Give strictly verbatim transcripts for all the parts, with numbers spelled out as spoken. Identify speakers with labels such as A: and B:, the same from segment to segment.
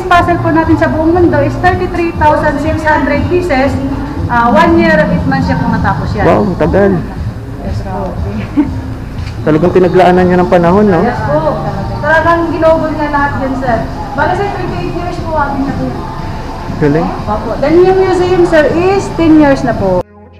A: Guinness puzzle po natin sa buong mundo is thirty-three thousand six hundred pieces. Uh, one year, eight months siya kung natapos yan.
B: Wow, tagal.
A: Yes po.
B: Talagang pinaglaanan niya ng panahon, no?
A: Yes po. Talagang ginobol niya lahat yan, sir. Bale, sir, twenty-eight years po akin na po.
B: Galing.
A: Opo. Then yung museum, sir, is ten years na po.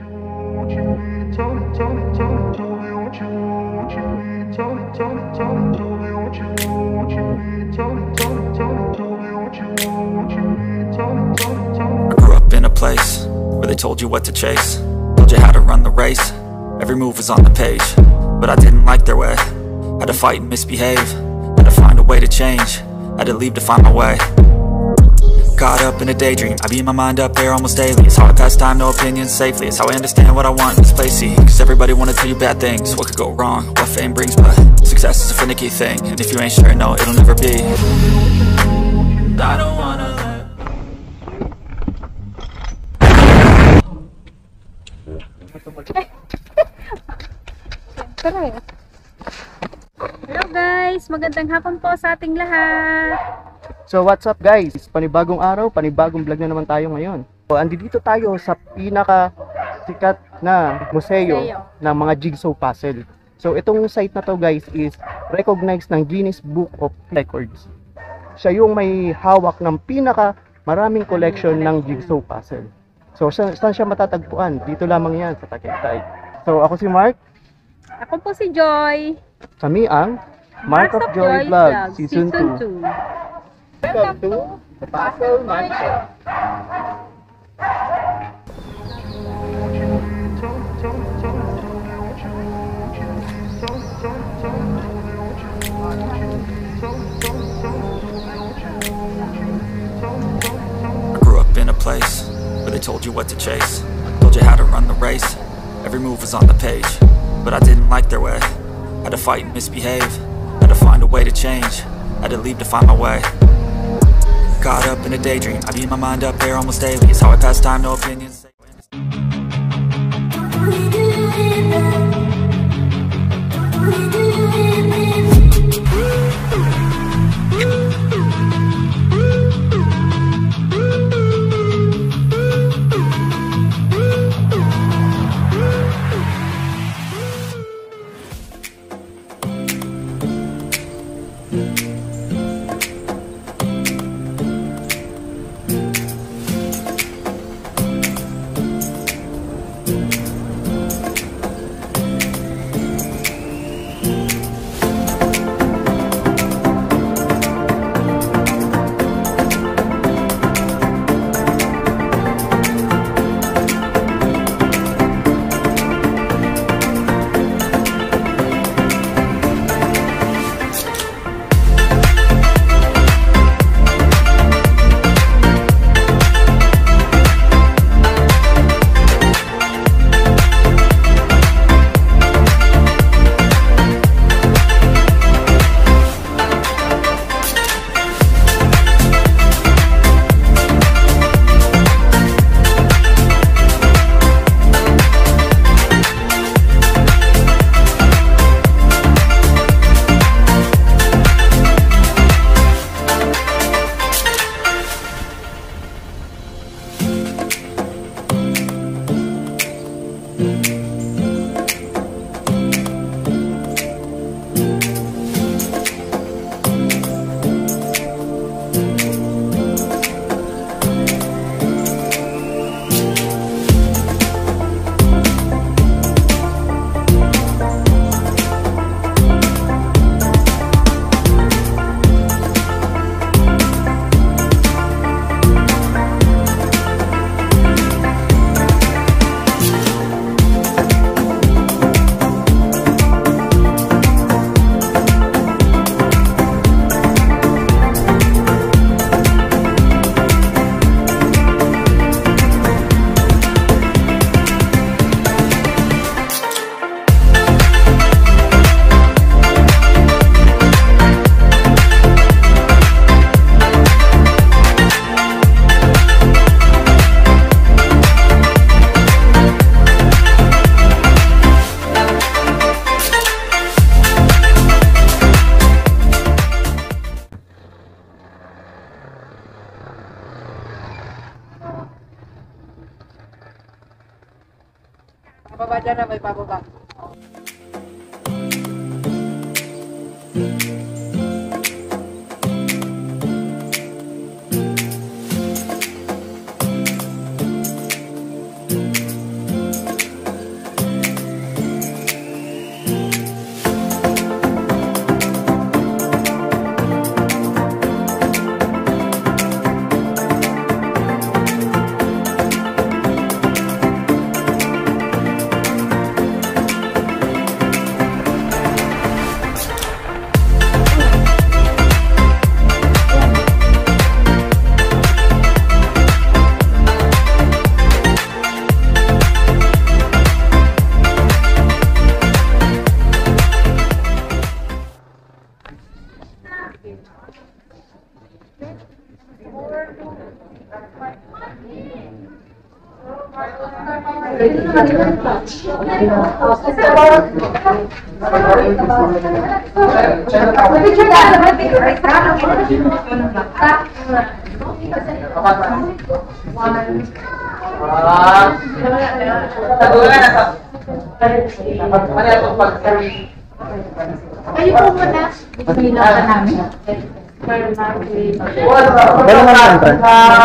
C: Place where they told you what to chase, told you how to run the race. Every move was on the page, but I didn't like their way. Had to fight and misbehave, had to find a way to change, had to leave to find my way. Caught up in a daydream, I beat my mind up there almost daily. It's how I pass time, no opinions safely. It's how I understand what I want in this place, see. Cause everybody wanna tell you bad things, what could go wrong, what fame brings. But success is a finicky thing, and if you ain't sure, no, it'll never be. I don't wanna
D: Hello guys, magandang hapon po sa ating lahat.
B: So what's up guys? Panibagong araw, panibagong vlog na naman tayo ngayon. So andito tayo sa pinaka sikat na museo ng mga jigsaw puzzle. So itong site na to guys is recognized ng Guinness Book of Records. Siya yung may hawak ng pinaka maraming collection ng jigsaw puzzle. So saan, saan siya matatagpuan? Dito lamang yan sa Tagaytay. So ako si Mark.
D: Ako po si Joy.
B: Kami ang Mark of, of Joy, Joy Vlog, Vlog Season two. Welcome to the Puzzle Mansion.
C: I grew up in a place where they told you what to chase, told you how to run the race. Every move was on the page, but I didn't like their way. Had to fight and misbehave, had to find a way to change, had to leave to find my way. Caught up in a daydream, I beat my mind up there almost daily. It's how I pass time, no opinions.
A: Bababa dyan na may bababa.
D: Kayo po muna. Ilaw ka namin.
B: Kailan nga entrance?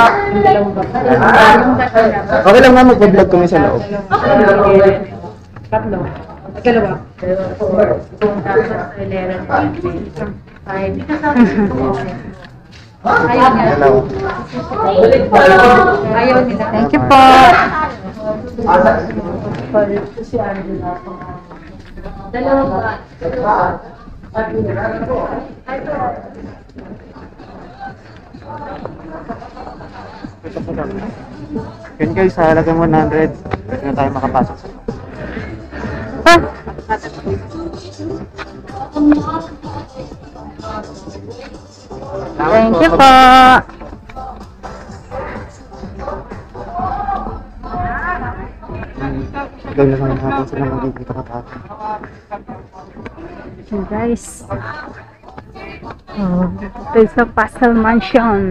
B: Okay lang nga mag-vlog kami sa loob.
A: Tatlo. Dalawa. Ayaw nila. Ayaw nila.
D: Thank you po.
A: Dalawa pa.
B: Yun guys, sa halagang one hundred, pwede na tayo makapasok sa
D: Ah, thank you po.
B: Ikaw na lang natin sila magiging katapos.
D: So guys, oh, ito is a Pastel Mansion.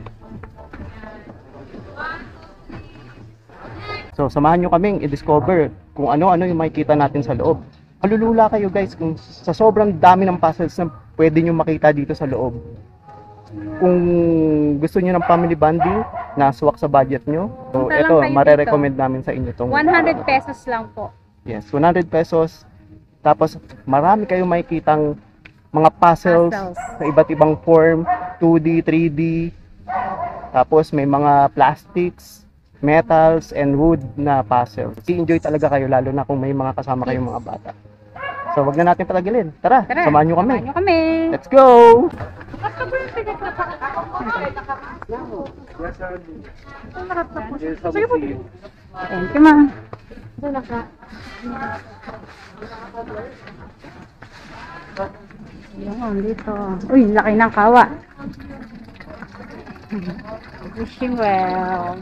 B: So, samahan nyo kaming i-discover kung ano-ano yung makikita natin sa loob. Malulula kayo guys kung sa sobrang dami ng puzzles na pwede nyo makita dito sa loob. Kung gusto nyo ng family bonding na swak sa budget nyo, so
D: Punta lang
B: ito,
D: kayo
B: mare-recommend namin sa inyo tong
D: one hundred pesos lang po.
B: Yes, one hundred pesos. Tapos marami kayong makikitang mga puzzles,
D: Puzzles.
B: sa iba't ibang form, two D, three D. Tapos may mga plastics, metals, and wood na puzzles. I-enjoy talaga kayo lalo na kung may mga kasama kayong mga bata. So wag na natin patagilin. Tara,
D: Tara,
B: samahan nyo kami.
D: samahan nyo kami.
B: Let's go!
D: Thank you, ma. Yun, dito. Uy, laki ng kawa. Wishing well.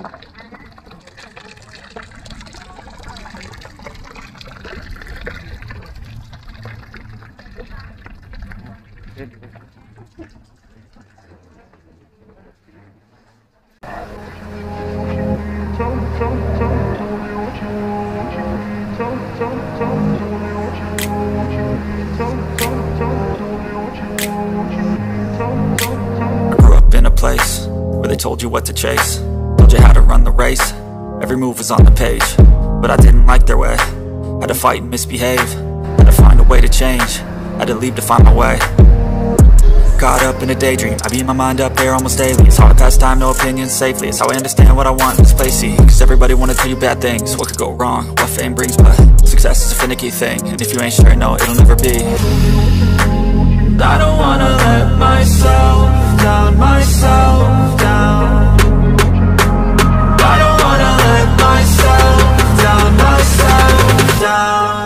C: I grew up in a place where they told you what to chase, told you how to run the race. Every move was on the page, but I didn't like their way. Had to fight and misbehave, had to find a way to change, had to leave to find my way. Caught up in a daydream, I beat my mind up there almost daily. It's hard to pass time, no opinions safely. It's how I understand what I want in this place, see. Cause everybody wanna tell you bad things, what could go wrong, what fame brings. But success is a finicky thing, and if you ain't sure, no, it'll never be. I don't wanna let myself down, myself down. I don't wanna let myself down, myself down.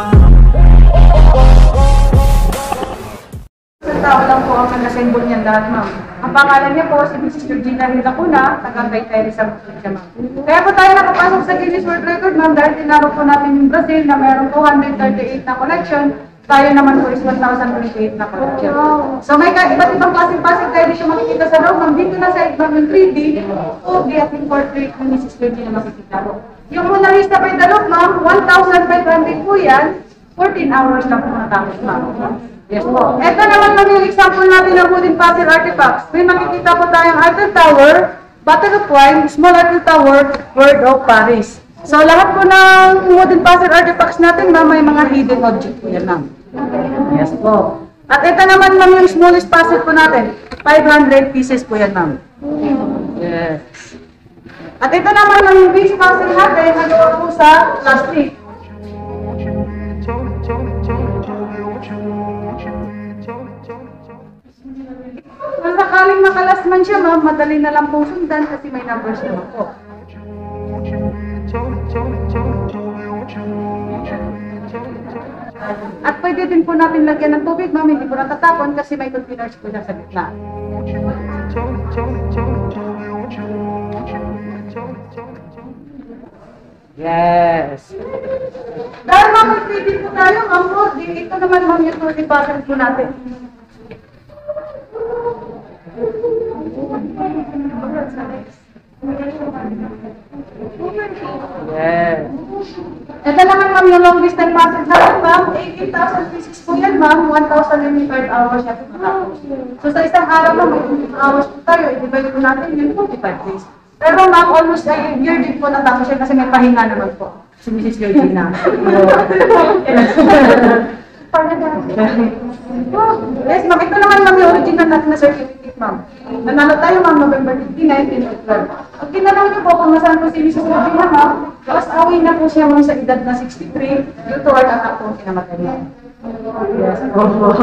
A: Sa tao lang po ang nag-assemble niyan lahat, ma'am. Ang pangalan niya po si Missus Georgina Gil-Lacuna, Tagaytay, ma'am. Kaya po tayo nakapasok sa Guinness World Record, ma'am, dahil tinaro po natin yung Brazil na mayroong two hundred thirty-eight na collection. Tayo naman po is one thousand twenty-eight na collection. So may iba't ibang klaseng puzzle tayo siya makikita sa loob, ma'am. Dito na sa ibang yung three D, o the ating portrait ng Missus Georgina makikita po. Yung Mona Lisa by the look, ma'am, one thousand five hundred po yan. fourteen hours lang po natapos, ma'am. Yes po. Ito naman ma'am yung example natin ng wooden puzzle artifacts. May makikita po tayong Eiffel Tower, Bottle of Wine, Small Eiffel Tower, World of Paris. So lahat po ng wooden puzzle artifacts natin, ma'am, may mga hidden object po yan, ma'am. Yes po. At ito naman ma'am yung smallest puzzle po natin, five hundred pieces po yan, ma'am. Yes. At ito naman ang yung base puzzle natin, nagawa po sa plastic. Kung sakaling makalas man siya, ma'am, madali na lang pong sundan kasi may numbers naman po. At pwede din po natin lagyan ng tubig, ma'am, hindi po natatapon kasi may containers po siya sa gitna. Yes. Dahil ma'am, pwede po tayo, ma'am, po. Ito naman, ma'am, yung wooden puzzle po natin. Yes. Ito naman, ma'am, yung long distance puzzle natin, ma'am. eighteen thousand pieces po yan, ma'am. one thousand limited hours siya po matapos. So, sa isang araw, ma'am, eighteen hours po tayo. I-divide po natin yung forty-five days. Pero, ma'am, almost a year din po natapos siya kasi may pahinga naman po. Si Missus Georgina. Yes, ma'am. Ito naman, ma'am, yung original natin na certificate, ma'am. Nanalo tayo, ma'am, November fifteen, nineteen twelve. Pag tinanong niyo po kung nasaan po si Missus Georgina, ma'am, mas away na po siya, ma'am, sa edad na sixty-three, due to our attack po kinamatay niya. Yes, po.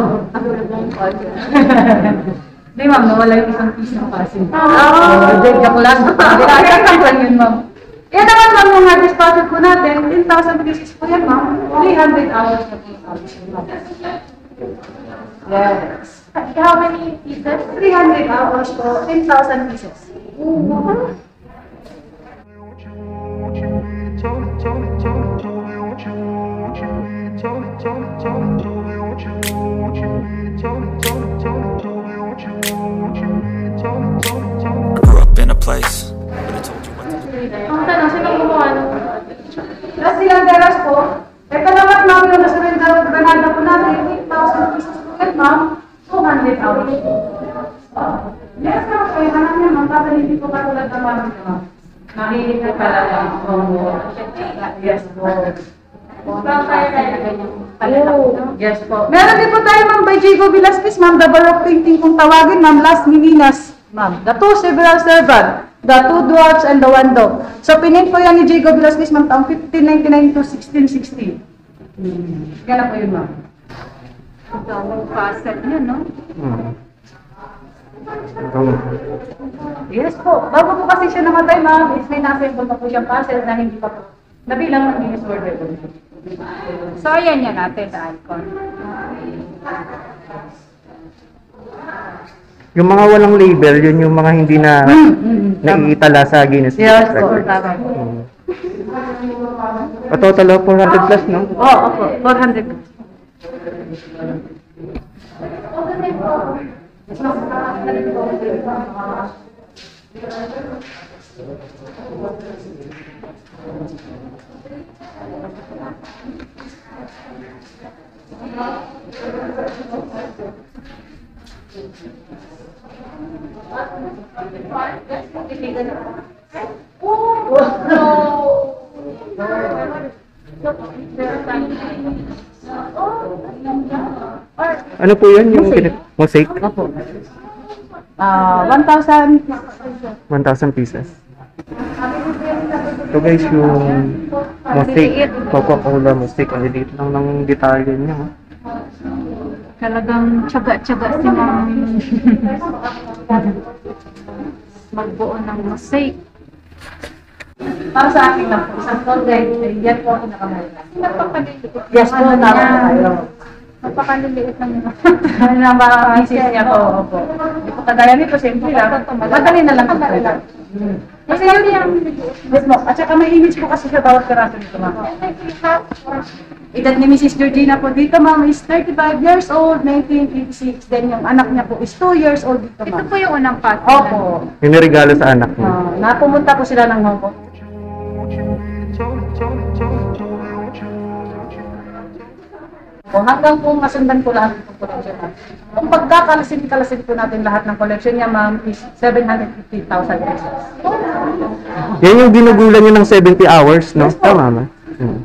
A: Hindi, ma'am, nawala yung isang piece ng passing. Oh! Joke lang. Joke lang yun, ma'am. Yan naman, ma'am, yung hardest puzzle po natin, ten thousand pieces po yan, ma'am. three hundred hours na po yung hours, ma'am. Yes.
D: How many pieces?
A: three hundred hours po, ten thousand pieces.
C: I grew up in a place where they told you what to do.
D: Ang tanong, sino gumawa ng...
A: Plus silang deras po. Ito naman, ma'am, yung nasurrender ng Granada po natin, eight thousand pieces po yan, ma'am. two hundred hours po. Yes, ma'am. Kaya naman yan, ma'am. Kasi hindi po katulad ng ma'am, ma'am. Mahilig na talaga. Yes po. Yes po. Meron din po tayo, ma'am, by Diego Velazquez, ma'am, the Baroque painting kung tawagin, ma'am, Las Meninas, ma'am. The two several servant, the two dwarfs, and the one dog. So, pinin po yan ni Diego Velazquez, ma'am, taong fifteen ninety-nine to sixteen sixty. Hmm. Gana po yun, ma'am.
D: Ito, ang puzzle yun, no?
B: Hmm.
A: Yes po. Bago po kasi siya namatay, ma'am, is may nasa-assemble pa po siyang puzzle na hindi pa po nabilang ng Guinness World Record.
D: So, ayan yan natin sa icon.
B: Yung mga walang label, yun yung mga hindi na
A: Mm, mm,
B: naiitala sa Guinness
A: Yes po,
B: Record.
A: tama po.
B: Hmm. A total of four hundred plus, no?
A: Oo, oh, opo. four hundred.
B: Ano po yun? Yung
A: Mosaic.
B: mosaic?
A: Opo. Ah, one thousand.
B: one thousand pieces. So guys, yung mosaic, Coca-Cola mosaic, ang liit lang ng detalye niya. Oh.
D: Talagang tiyaga-tiyaga si Ma'am magbuo ng mosaic.
A: Para sa akin lang po, isang tour guide, yan po ako nakamahal.
D: Napakaliliit.
A: Yes po, tama po tayo.
D: Napakaliliit ng
A: Ano na mga misis niya po, opo. Hindi po kagaya nito, simple lang. Madali na lang po talaga. Kasi yun yung yes mo. At saka may image po kasi sa bawat karaso nito, ma'am. Edad ni Missus Georgina po dito, ma'am, is thirty-five years old, nineteen eighty-six. Then yung anak niya po is two years old dito,
D: Ito
A: ma'am.
D: po yung unang part.
A: Opo.
B: Yung niregalo sa anak niya.
A: Ah, napumunta po sila ng Hong Kong. O hanggang po masundan po lahat ng koleksyon natin. Kung pagkakalasin-kalasin po natin lahat ng koleksyon niya, ma'am, is seven hundred fifty thousand pesos.
B: Yan yung ginugulan nyo ng seventy hours, no? Tama ba? Hmm.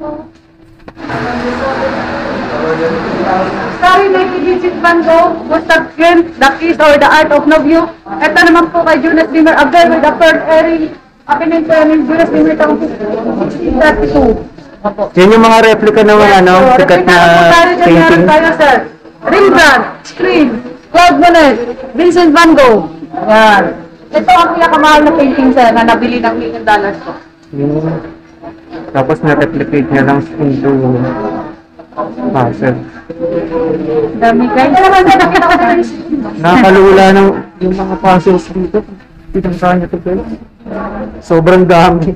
A: Sorry, may visit Van Gogh, Gustav Klimt, The Kiss or The Art of Love You. Ito naman po kay Jonas Dimmer, A Girl with a Third Airing, Akin and Jonas Dimmer, sixteen thirty-two.
B: Yan yung mga replica naman, ano, sikat na painting.
A: Tayo, sir. Rembrandt, Screen, Claude Monet, Vincent Van Gogh. Yan. Ito ang pinakamahal na painting, sir, na nabili ng million dollars ko.
B: Hmm. Tapos na-replicate niya lang into puzzle.
A: Dami guys.
B: Nakakalula ng yung mga puzzles dito. Pinangka niya ito, guys. Sobrang dami.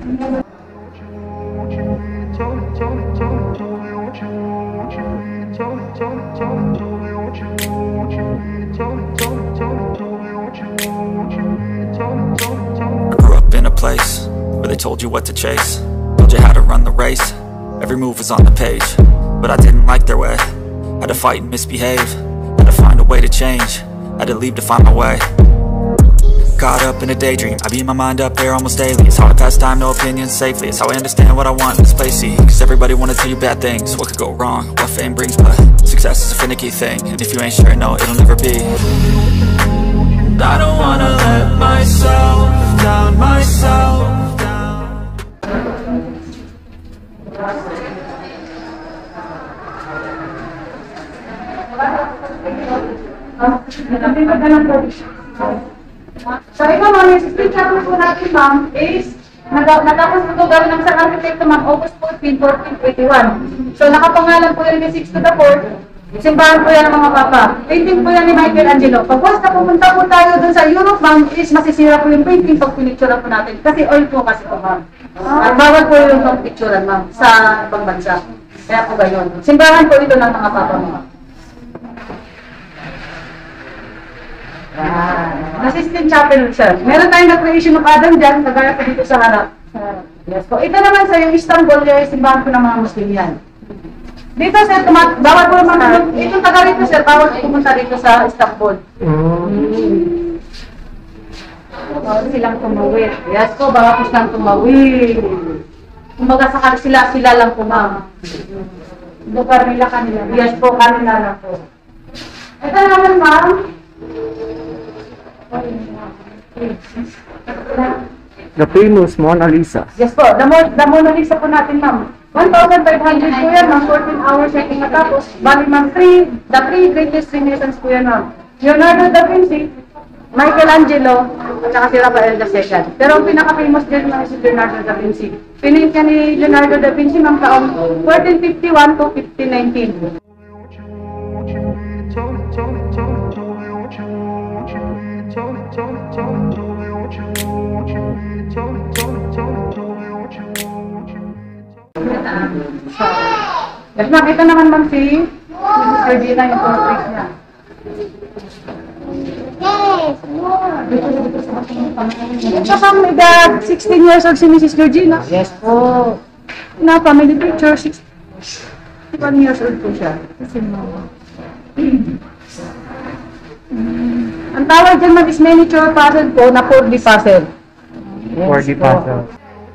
C: I grew up in a place where they told you what to chase, told you how to run the race. Every move was on the page, but I didn't like their way. Had to fight and misbehave, had to find a way to change, had to leave to find my way. Caught up in a daydream, I beat my mind up there almost daily. It's hard to pass time, no opinions safely. It's how I understand what I want in this place, see. Cause everybody wanna tell you bad things, what could go wrong, what fame brings. But success is a finicky thing, and if you ain't sure, no, it'll never be. I don't wanna let myself down, myself down.
A: So ito ma'am, yung speech chapter po natin ma'am is natapos po gawin ng isang arkitekto ma'am August fourteenth, fourteen eighty-one. So nakapangalan po yun ni six to the fourth. Simbahan po yan ng mga papa. Painting po yan ni Michelangelo. Pag once na pumunta po tayo dun sa Europe ma'am is masisira po yung painting pag pinicturean po natin. Kasi oil po kasi po ma'am. At bawal po yung pag-picturean ma'am sa ibang bansa. Kaya po gayon. Simbahan po ito ng mga papa ma'am. Ah, Assistant Chapel, sir. Meron tayong na-creation of Adam dyan, kagaya po dito sa harap. Yes po. Ito naman sa yung Istanbul, yung simbahan po ng mga Muslim yan. Dito, sir, tumat bawal po naman, itong taga rito, sir, bawal pumunta dito sa Istanbul. Mm. Bawal silang tumawid. Yes po, bawal po silang tumawid. Kumbaga sa sila, sila lang po, ma'am. Lugar nila kanila. Yes po, kanila lang po. Ito naman, ma'am.
B: The famous Mona Lisa.
A: Yes po, the, Mo the Mona Lisa po natin ma'am. one thousand five hundred po yan ma'am, fourteen hours yung matapos. Bali ma'am, three, the three greatest Renaissance po yan ma'am. Leonardo da Vinci, Michelangelo, at saka si Raphael the second. Pero ang pinaka-famous din ma'am si Leonardo da Vinci. Pinint niya ni Leonardo da Vinci ma'am taong fourteen fifty-one to fifteen nineteen. So, yes ma'am, ito naman ma'am si Missus Georgina yung portrait niya. Yes, ito ma'am, edad sixteen years old si Missus Georgina. Yes po. Na family picture, sixty-one years old po siya. Ang tawag dyan ma'am is miniature puzzle po na four D puzzle.
B: four D puzzle.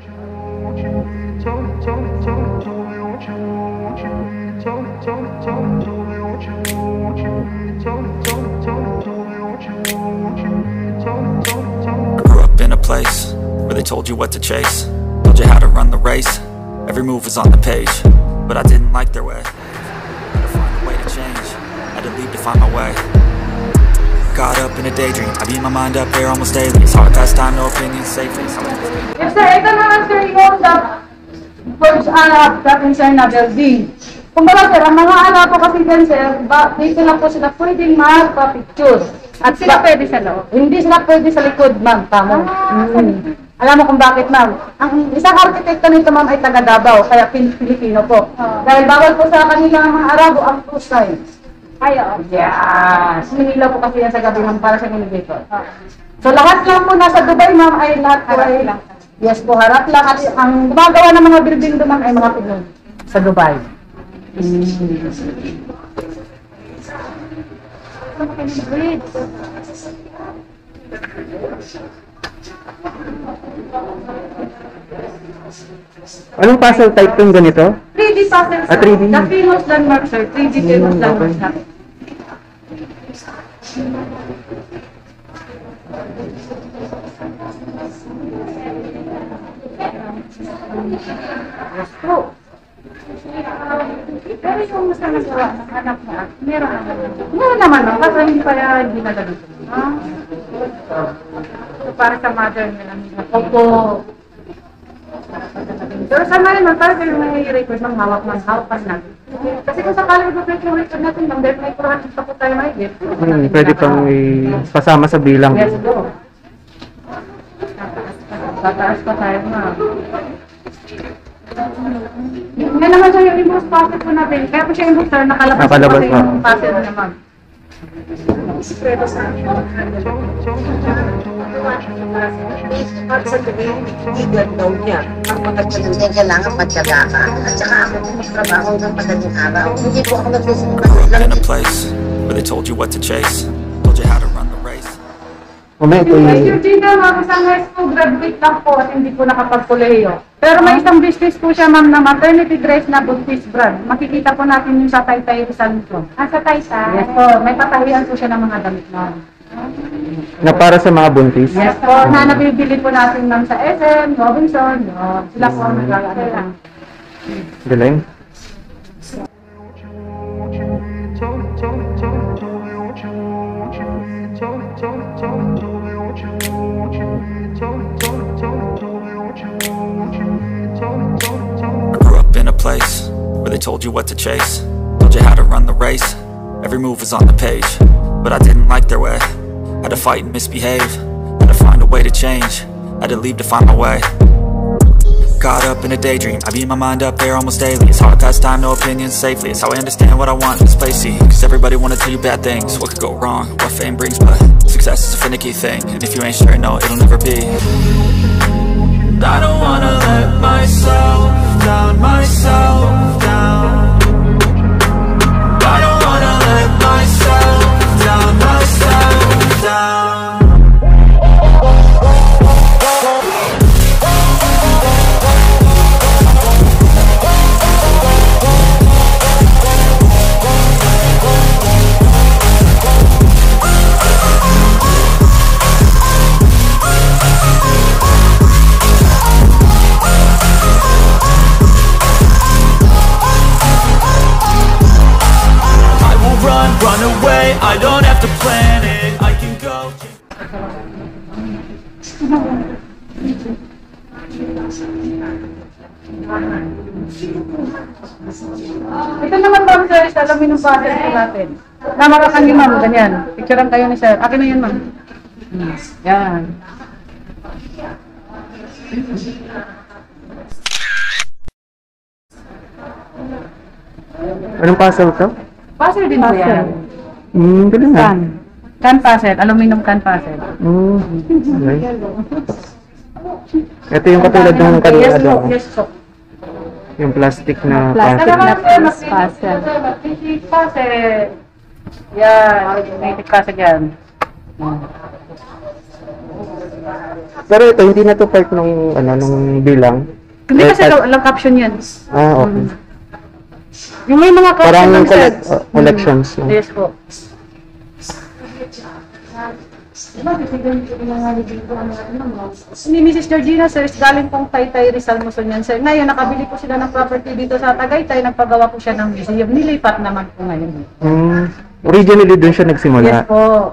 C: I grew up in a place where they told you what to chase, told you how to run the race. Every move was on the page, but I didn't like their way. Had to find a way to change, had to leave to find my way. Caught up in a daydream, I beat my mind up there almost daily. It's hard to pass time, no opinions safely. So
A: yes sir, ito naman sir yung the first anak natin sir na building. Kumbaga sir, ang mga anak po kasi dyan sir, ba, dito lang po sila pwedeng magpa-picture. At sila pwede sa loob. Hindi sila pwede sa likod ma'am, tama. Ah, mm. Alam mo kung bakit ma'am? Ang isang arkitekto nito ma'am ay taga Davao, kaya Pilipino po. Oh. Dahil bawal po sa kanilang mga Arabo ang two sides. Ay, oh. Yes. Manila po kasi yan sa gabi ma'am para sa elevator. Oh. So lahat lang po nasa Dubai ma'am ay lahat po ay lang. Yes po, harap lang. At ang gumagawa ng mga building doon ma'am ay mga Pinoy sa Dubai. Mm.
B: Anong puzzle type yung ganito?
A: three D puzzle, sir.
B: Ah, three D.
A: The famous landmark, sir. three D famous
B: Hmm,
A: landmark,
B: okay.
A: sir. Yes po. Pero yung mas nagawa ng anak niya, meron naman. Meron naman, no? Kasi hindi pa hindi na ganito. Ah. So, para sa mother niya lang. Opo. Pero sa ngayon, man, para kayo may record ng hawak ng hawakan natin. Kasi kung sakali mag-break yung record natin, lang, dahil may kurangan pa po tayo may gift.
B: Hmm, pwede pang ipasama sa bilang.
A: Yes po. Tataas pa tayo na. Yan naman siya yung impost packet po natin. Kaya po siya yung booster, nakalabas,
B: Nakalabas
A: po kasi
B: pa.
A: yung packet niya, ma'am.
E: Pag sa gabi, bigyan daw niya. Ang pagkakasal niya, kailangan matyaga ka. At saka ako magtrabaho ng madaling araw. Hindi po ako nagsusunod lang.
C: In a place where they told you what to chase, told you how to run the race.
B: Mamaya ito
A: Ay,
B: yung...
A: Georgina, mga isang high school graduate lang po at hindi po nakapagkolehiyo. Pero may isang business po siya, ma'am, na maternity dress na buntis brand. Makikita po natin yung sa Tagaytay Rizal po.
D: Ah, sa Tagaytay.
A: Yes po, may patahian po siya ng mga damit na.
B: Na para sa mga buntis.
A: Yes po, na nabibili po natin ng sa S M, Robinson, no? Sila po ang nagkakaroon.
B: Galing.
C: I grew up in a place where they told you what to chase, told you how to run the race. Every move was on the page, but I didn't like their way. Had to fight and misbehave, had to find a way to change, had to leave to find my way. Caught up in a daydream, I beat my mind up there almost daily. It's how I pass time, no opinions safely. It's how I understand what I want in this place, see. Cause everybody wanna tell you bad things, what could go wrong, what fame brings. But success is a finicky thing, and if you ain't sure, no, it'll never be. I don't wanna let myself down, myself down. I don't wanna let myself down, myself down. Run away, I don't have to plan it, I can go.
A: Ito naman, ma'am, sir, is alamin ng pattern po natin. Namarakan ni ma'am, ganyan. Picturean kayo ni sir. Akin na yan, ma'am. Yan.
B: Anong puzzle to?
A: Puzzle din po yan.
B: Hmm, galing nga.
A: Can. Can puzzle. Aluminum can puzzle.
B: Hmm, okay. Ito yung katulad ng kanina
A: Yes po,
B: daw.
A: yes po.
B: Yung plastic na
A: Plastic
B: puzzle.
A: na puzzle. Magnetic puzzle. Yan. Magnetic puzzle yan.
B: Pero ito, hindi na to part ng, ano, nung bilang.
A: Hindi
B: Eh,
A: kasi
B: part-
A: lang caption yan.
B: Ah, okay.
A: Yung may mga caption
B: Parang
A: ng
B: collect,
A: sir.
B: uh, collections. no?
A: Yes po. Ni Missus Georgina, sir, is galing pong Tagaytay Rizal Muson yan, sir. Ngayon, nakabili po sila ng property dito sa Tagaytay, nagpagawa po siya ng museum. Nilipat naman po ngayon.
B: Hmm, originally doon siya nagsimula.
A: Yes po.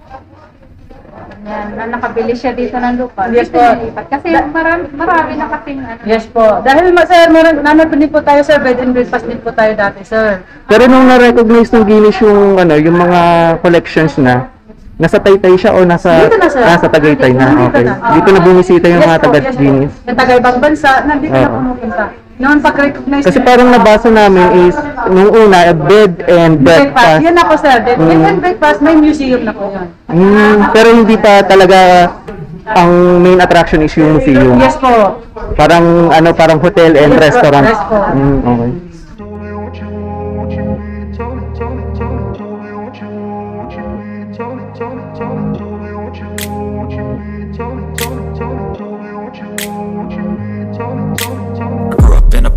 D: Yan, na nakabili siya dito ng lupa.
A: Yes
D: Dito
A: po.
D: nilipat. Kasi marami, marami na kasing ano.
A: Yes po. Dahil, ma- sir, meron, nanon po din po tayo, sir, bed and breakfast din po tayo dati, sir.
B: Pero nung na-recognize ng Guinness yung, ano, yung mga collections na, nasa Taytay siya o nasa,
A: Dito na, sir.
B: ah, sa Tagaytay na?
A: Dito
B: Okay.
A: na.
B: Dito na bumisita yung
A: Yes
B: mga
A: po,
B: taga
A: yes po.
B: Guinness.
A: Yung taga-ibang bansa, nandito na
B: Oo.
A: pumupunta. Noon pag-recognize
B: Kasi parang nabasa namin is, nung una, a bed and
A: breakfast.
B: breakfast.
A: Yan na po, sir. Bed
B: Mm.
A: and breakfast, may museum na po yan.
B: Hmm, pero hindi pa talaga ang main attraction is yung museum.
A: Yes po.
B: Parang ano, parang hotel and
A: Yes,
B: restaurant.
A: yes po.
B: Hmm, okay.
F: Tell me what you, what you need, tell me, tell me, tell me, tell me what you, what you need.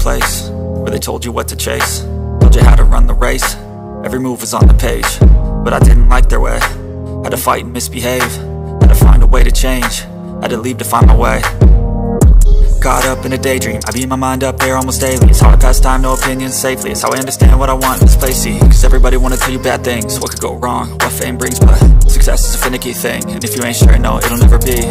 C: place where they told you what to chase, told you how to run the race. Every move was on the page, but I didn't like their way. Had to fight and misbehave, had to find a way to change, had to leave to find my way. Caught up in a daydream, I beat my mind up there almost daily. It's how I pass time, no opinions safely. It's how I understand what I want in this place, see. Cause everybody wanna tell you bad things, what could go wrong, what fame brings. But success is a finicky thing, and if you ain't sure, no, it'll never be.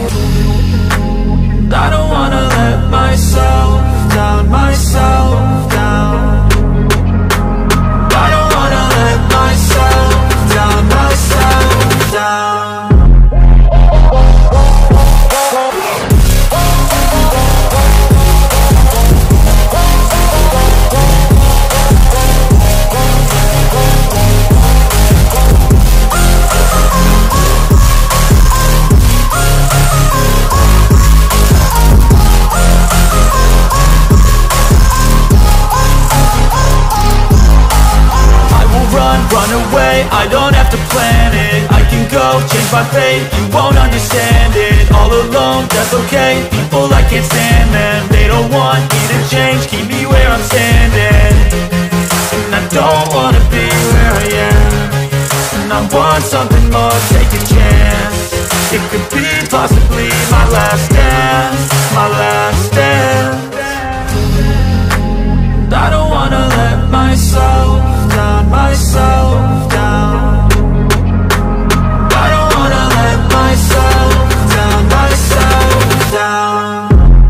C: I don't wanna let myself down, myself down. I don't wanna let myself down, myself down. Run away, I don't have to plan it. I can go, change my fate, you won't understand it. All alone, that's okay, people I can't stand them. They don't want me to change, keep me where I'm standing. And I don't wanna be where I am, and I want something more, take a chance. It could be possibly my last dance, my last dance. I don't wanna let myself down, myself down. I don't wanna let myself down, myself down.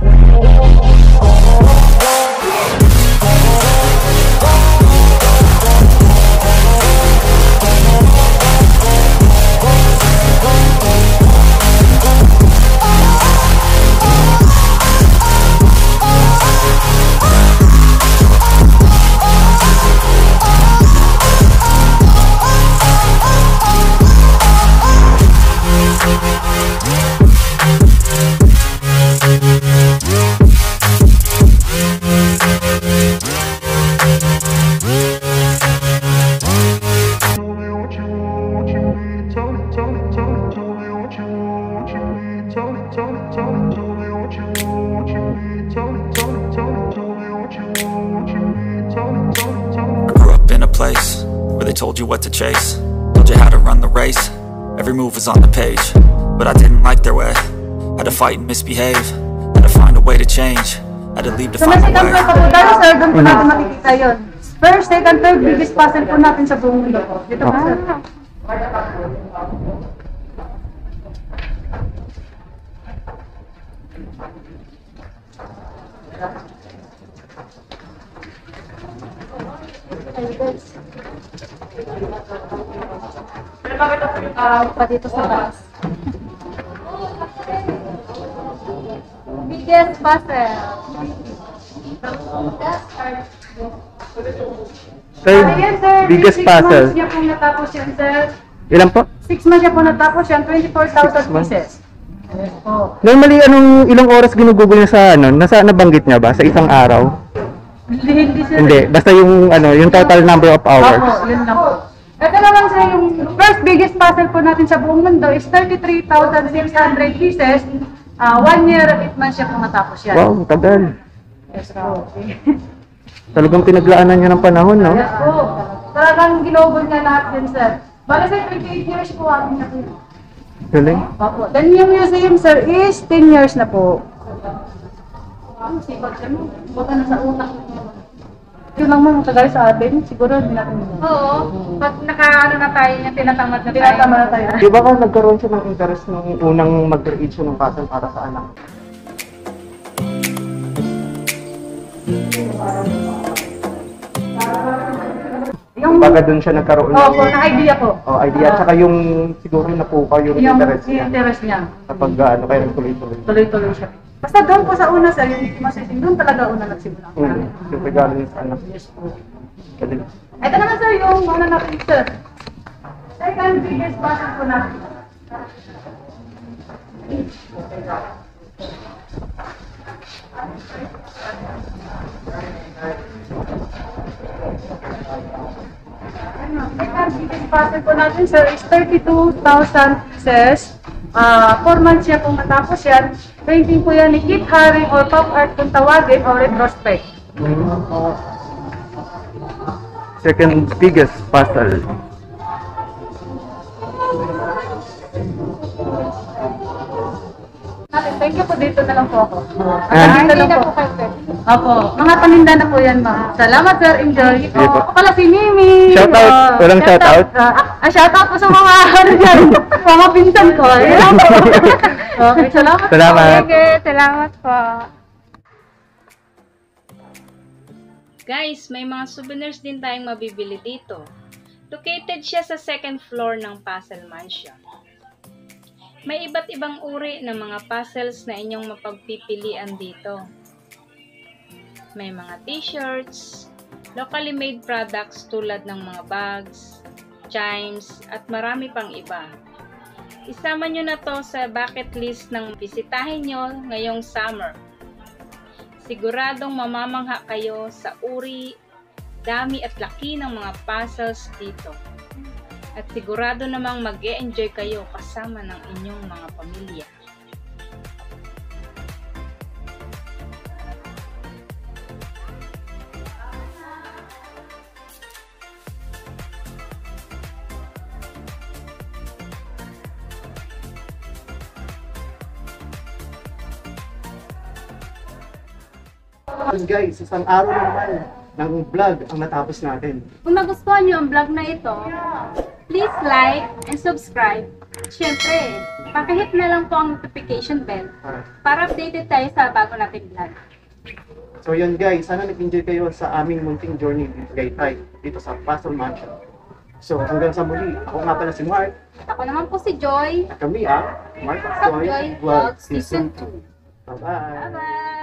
C: Told you what to chase, told you how to run the race. Every move was on the page, but I didn't like their way. Had to fight and misbehave, had to find a way to change, had to leave to
A: So
C: find a
A: nasa
C: way.
A: po po tayo, sir, doon po natin makikita yun. First, second, third, biggest puzzle po natin sa buong mundo po. Dito po, sir.
D: Uh, pa dito sa taas. Biggest puzzle.
B: Sir,
A: Ano yan, sir?
B: biggest
A: Six
B: puzzle.
A: months niya pong natapos yan, sir.
B: Ilan po?
A: Six months niya po natapos yan, twenty-four thousand
B: Six months.
A: pieces. Yes po.
B: Normally, anong ilang oras ginugugol niya sa ano? Nasa nabanggit niya ba? Sa isang araw?
A: Hindi, sir.
B: Hindi, basta yung ano, yung total number of hours.
A: Opo, yun lang po. Ito naman, sir, yung first biggest puzzle po natin sa buong mundo is thirty-three thousand six hundred pieces. Uh, one year, eight months siya po natapos yan.
B: Wow, tagal.
A: Yes po.
B: Talagang pinaglaanan niya ng panahon, no?
A: Yes po. Talagang ginobol niya lahat din, sir. Bale, sir, twenty-eight years po amin na po.
B: Galing.
A: Opo. Then yung museum, sir, is ten years na po. Ang sipat siya mo. Baka nasa utak mo. Yun lang mo, matagal sa atin. Siguro, hindi natin mo.
D: Oo. Pag naka-ano na tayo, yung tinatamad na tayo.
A: Tinatama na tayo.
B: Di ba ka nagkaroon siya ng interest nung unang mag-create siya ng puzzle para sa anak?
A: Yung,
B: Baga doon siya nagkaroon
A: opo, na-idea ko.
B: oh, idea. Tsaka yung siguro napukaw yung,
A: Yung
B: interest niya.
A: interest niya.
B: Kapag ano, kaya nagtuloy-tuloy.
A: Tuloy-tuloy siya. Basta doon po sa una, sir, yung masising, doon talaga una nagsimula.
B: Hmm. Yung regalo niya sa anak.
A: Yes po.
B: Galing.
A: Ito naman, sir, yung ano natin, sir. Second biggest puzzle po natin. Second biggest puzzle po natin, sir, is thirty-two thousand pieces. Uh, four months siya kung matapos yan. Painting po yan ni Keith Haring or pop art kung tawagin or retrospect.
B: Second biggest puzzle.
A: Thank you po, dito na lang po ako.
B: Ah.
A: Dito na po kayo, sir. Opo, mga paninda na po yan, ma'am. Salamat, sir. Enjoy.
B: Sige po.
A: Ako pala si Mimi.
B: Shoutout.
A: Oh,
B: Walang shoutout?
A: Ah, shoutout po sa mga ano dyan. Mga pinsan ko. Ayan po. Okay, salamat.
B: Salamat.
D: Sige, salamat po. Guys, may mga souvenirs din tayong mabibili dito. Located siya sa second floor ng Puzzle Mansion. May iba't ibang uri ng mga puzzles na inyong mapagpipilian dito. May mga t-shirts, locally made products tulad ng mga bags, chimes, at marami pang iba. Isama nyo na to sa bucket list ng bisitahin nyo ngayong summer. Siguradong mamamangha kayo sa uri, dami at laki ng mga puzzles dito. At sigurado namang mag-e-enjoy kayo kasama ng inyong mga pamilya.
B: Guys, isang araw naman ng vlog ang natapos natin.
D: Kung nagustuhan nyo ang vlog na ito, please like and subscribe. Siyempre, pakihit na lang po ang notification bell para updated tayo sa bago nating vlog.
B: So yun guys, sana nag-enjoy kayo sa aming munting journey dito kay Tagaytay, dito sa Puzzle Mansion. So hanggang sa muli, ako nga pala si Mark.
D: Ako naman po si Joy
B: At kami ang Mark
D: sa
B: Joy
D: Joy
B: Vlog
D: Vlog Season two.
B: Bye-bye!
D: Bye-bye!